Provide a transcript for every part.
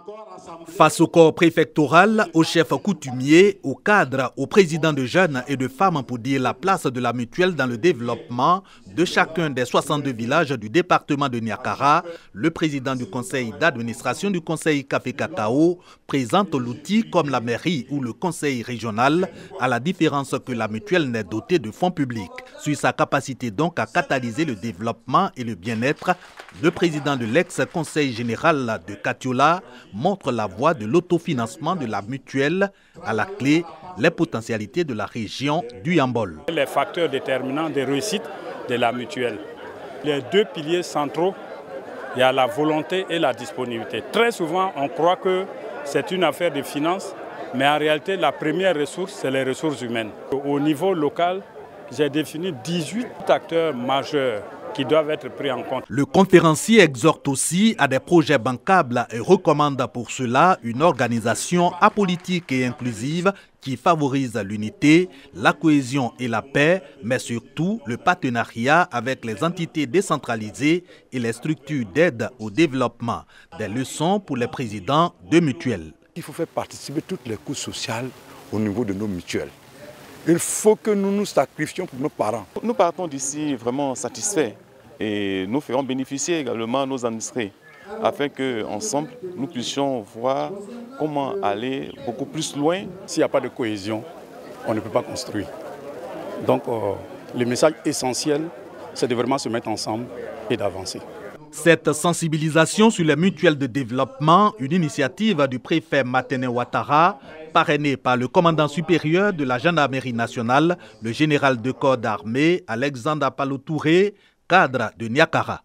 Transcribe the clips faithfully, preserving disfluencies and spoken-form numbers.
Face au corps préfectoral, aux chefs coutumiers, aux cadres, aux présidents de jeunes et de femmes pour dire la place de la mutuelle dans le développement de chacun des soixante-deux villages du département de Niakara, le président du conseil d'administration du conseil Café Cacao présente l'outil comme la mairie ou le conseil régional, à la différence que la mutuelle n'est dotée de fonds publics. Sur sa capacité donc à catalyser le développement et le bien-être, le président de l'ex-conseil général de Katiola montre la voie de l'autofinancement de la mutuelle, à la clé les potentialités de la région du Yambol. Les facteurs déterminants de réussite de la mutuelle. Les deux piliers centraux, il y a la volonté et la disponibilité. Très souvent, on croit que c'est une affaire de finances, mais en réalité, la première ressource, c'est les ressources humaines. Au niveau local, j'ai défini dix-huit acteurs majeurs qui doivent être pris en compte. Le conférencier exhorte aussi à des projets bancables et recommande pour cela une organisation apolitique et inclusive qui favorise l'unité, la cohésion et la paix, mais surtout le partenariat avec les entités décentralisées et les structures d'aide au développement. Des leçons pour les présidents de mutuelles. Il faut faire participer toutes les couches sociales au niveau de nos mutuelles. Il faut que nous nous sacrifions pour nos parents. Nous partons d'ici vraiment satisfaits et nous ferons bénéficier également nos administrés afin qu'ensemble nous puissions voir comment aller beaucoup plus loin. S'il n'y a pas de cohésion, on ne peut pas construire. Donc euh, le message essentiel, c'est de vraiment se mettre ensemble et d'avancer. Cette sensibilisation sur les mutuelles de développement, une initiative du préfet Matene Ouattara, parrainée par le commandant supérieur de la gendarmerie nationale, le général de corps d'armée Alexandre Palo-Touré, cadre de Niakara.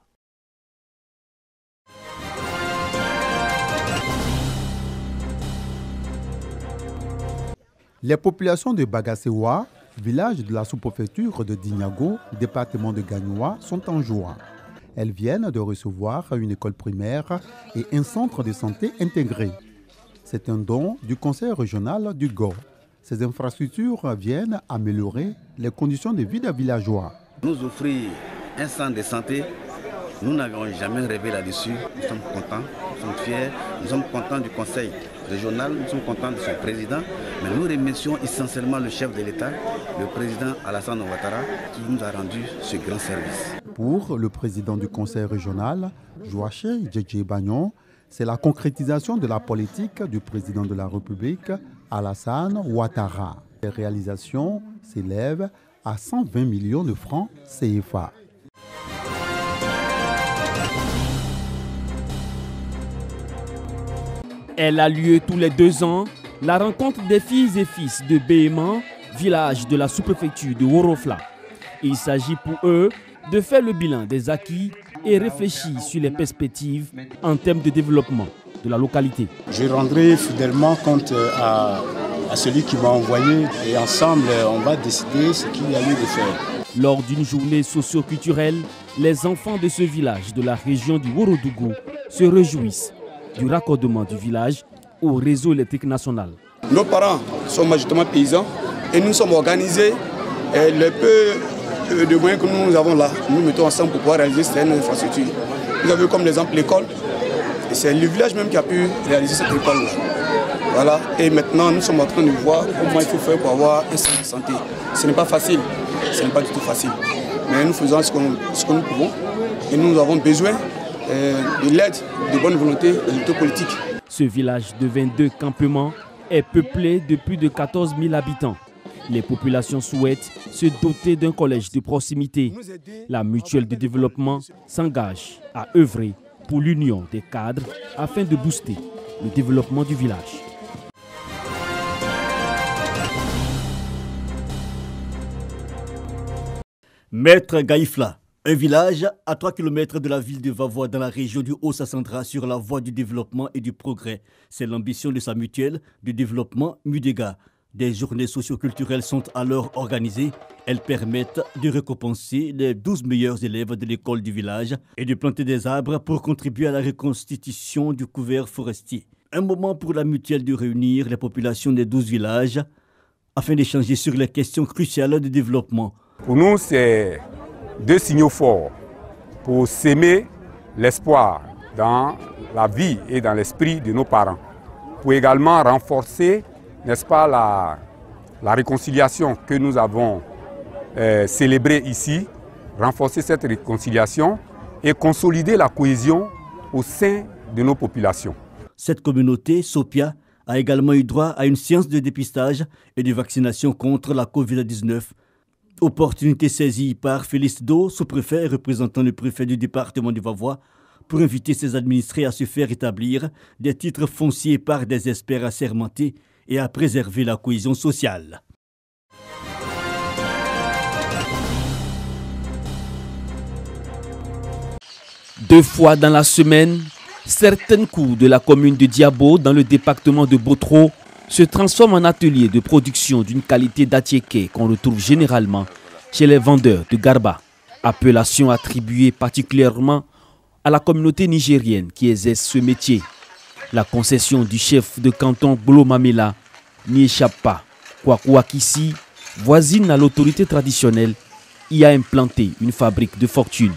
Les populations de Bagasewa, village de la sous-préfecture de Dinyago, département de Gagnoa, sont en joie. Elles viennent de recevoir une école primaire et un centre de santé intégré. C'est un don du conseil régional du Go. Ces infrastructures viennent améliorer les conditions de vie des villageois. Nous offrir un centre de santé, nous n'avons jamais rêvé là-dessus. Nous sommes contents, nous sommes fiers, nous sommes contents du conseil régional, nous sommes contents de son président. Mais nous remercions essentiellement le chef de l'État, le président Alassane Ouattara, qui nous a rendu ce grand service. Pour le président du conseil régional, Joaché Djedje Bagnon, c'est la concrétisation de la politique du président de la République, Alassane Ouattara. Les réalisations s'élèvent à cent vingt millions de francs C F A. Elle a lieu tous les deux ans, la rencontre des filles et fils de Béhéman, village de la sous-préfecture de Worofla. Il s'agit pour eux de faire le bilan des acquis et réfléchir sur les perspectives en termes de développement de la localité. Je rendrai fidèlement compte à, à celui qui m'a envoyé et ensemble on va décider ce qu'il y a lieu de faire. Lors d'une journée socio-culturelle, les enfants de ce village de la région du Worodougou se réjouissent du raccordement du village au réseau électrique national. Nos parents sont majoritairement paysans et nous sommes organisés. Et le peu de moyens que nous avons là, nous mettons ensemble pour pouvoir réaliser cette infrastructure. Vous avez comme l'exemple l'école. Et c'est le village même qui a pu réaliser cette école-là. Voilà. Et maintenant, nous sommes en train de voir comment il faut faire pour avoir un centre de santé. Ce n'est pas facile, ce n'est pas du tout facile. Mais nous faisons ce, ce que nous pouvons et nous avons besoin euh, de l'aide, de bonne volonté et de politique. Ce village de vingt-deux campements est peuplé de plus de quatorze mille habitants. Les populations souhaitent se doter d'un collège de proximité. La mutuelle de développement s'engage à œuvrer pour l'union des cadres afin de booster le développement du village. Maître Gaïfla, un village à trois kilomètres de la ville de Vavois dans la région du Haut-Sassandra sur la voie du développement et du progrès. C'est l'ambition de sa mutuelle de développement Mudega. Des journées socio-culturelles sont alors organisées. Elles permettent de récompenser les douze meilleurs élèves de l'école du village et de planter des arbres pour contribuer à la reconstitution du couvert forestier. Un moment pour la mutuelle de réunir les populations des douze villages afin d'échanger sur les questions cruciales de développement. Pour nous, c'est deux signaux forts pour s'aimer l'espoir dans la vie et dans l'esprit de nos parents. Pour également renforcer, n'est-ce pas, la, la réconciliation que nous avons euh, célébrée ici, renforcer cette réconciliation et consolider la cohésion au sein de nos populations. Cette communauté, Sopia, a également eu droit à une séance de dépistage et de vaccination contre la covid dix-neuf. Opportunité saisie par Félix Do, sous-préfet et représentant le préfet du département du Vavois, pour inviter ses administrés à se faire établir des titres fonciers par des experts assermentés et à préserver la cohésion sociale. Deux fois dans la semaine, certaines cours de la commune de Diabo, dans le département de Botro, se transforment en ateliers de production d'une qualité d'atiéké qu'on retrouve généralement chez les vendeurs de Garba, appellation attribuée particulièrement à la communauté nigérienne qui exerce ce métier. La concession du chef de canton Bolo Mamela n'y échappe pas. Kwakouakissi, voisine à l'autorité traditionnelle, y a implanté une fabrique de fortune.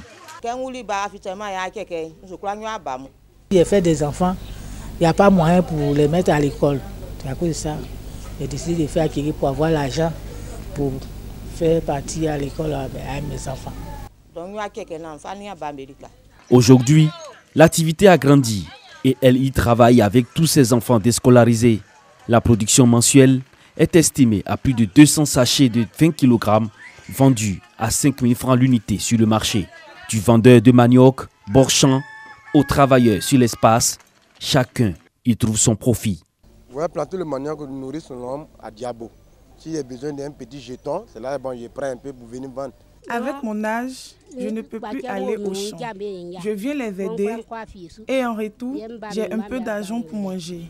J'ai fait des enfants, il n'y a pas moyen pour les mettre à l'école. C'est à cause de ça. J'ai décidé de faire acquérir pour avoir l'argent pour faire partir à l'école avec mes enfants. Aujourd'hui, l'activité a grandi et elle y travaille avec tous ses enfants déscolarisés. La production mensuelle est estimée à plus de deux cents sachets de vingt kilogrammes vendus à cinq mille francs l'unité sur le marché. Du vendeur de manioc, borchamp, aux travailleurs sur l'espace, chacun y trouve son profit. Vous voyez, planter le manioc, nous nourrir son homme à Diabo. S'il y a besoin d'un petit jeton, c'est là bon, je prends un peu pour venir vendre. Avec mon âge, je ne peux plus aller au champ. Je viens les aider et en retour, j'ai un peu d'argent pour manger.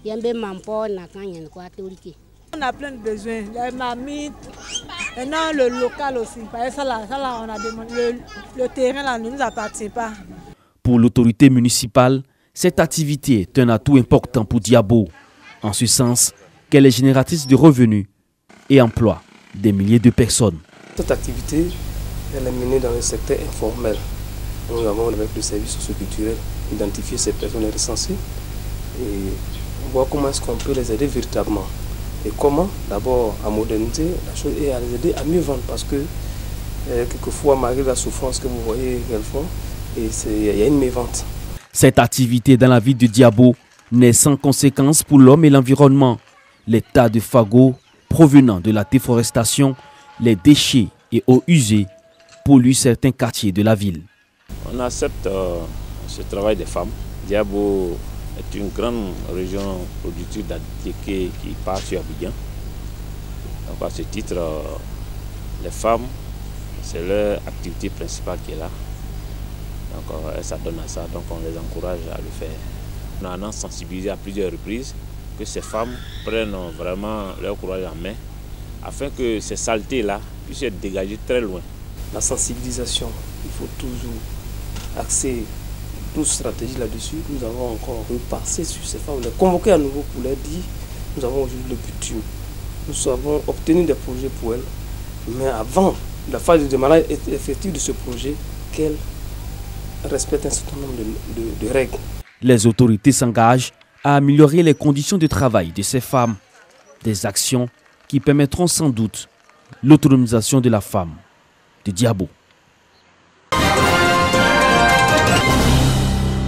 On a plein de besoins, les marmites, maintenant le local aussi. Ça là, ça là, on a demandé, le, le terrain là ne nous appartient pas. Pour l'autorité municipale, cette activité est un atout important pour Diabo, en ce sens qu'elle est génératrice de revenus et emploie des milliers de personnes. Cette activité, elle est menée dans le secteur informel. Nous avons, avec le service socioculturel, identifié ces personnes recensées et voir comment est-ce qu'on peut les aider véritablement. Et comment, d'abord, à moderniser la chose et à les aider à mieux vendre, parce que euh, quelquefois, malgré la souffrance que vous voyez qu'elles font, il y a une mévente. Cette activité dans la ville de Diabo n'est sans conséquence pour l'homme et l'environnement. Les tas de fagots provenant de la déforestation, les déchets et eaux usées polluent certains quartiers de la ville. On accepte euh, ce travail des femmes. Diabo est une grande région productive d'atiéké qui passe sur Abidjan. Donc à ce titre, euh, les femmes, c'est leur activité principale qui est là. Donc euh, ça donne à ça, donc on les encourage à le faire. On en a sensibilisé à plusieurs reprises que ces femmes prennent vraiment leur courage en main afin que ces saletés-là puissent être dégagées très loin. La sensibilisation, il faut toujours axer toute stratégie là-dessus. Nous avons encore repassé sur ces femmes, les convoquer à nouveau pour leur dire nous avons aujourd'hui le but. Nous avons obtenu des projets pour elles, mais avant la phase de démarrage effective de ce projet, qu'elles respectent un certain nombre de, de, de règles. Les autorités s'engagent à améliorer les conditions de travail de ces femmes. Des actions qui permettront sans doute l'autonomisation de la femme de Diabo.